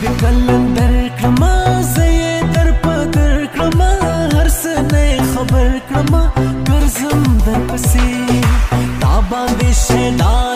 د کلندر کړما زه در په در کړما هر څه نه خبر کړما ګرځم در پسې تا باندې شیدا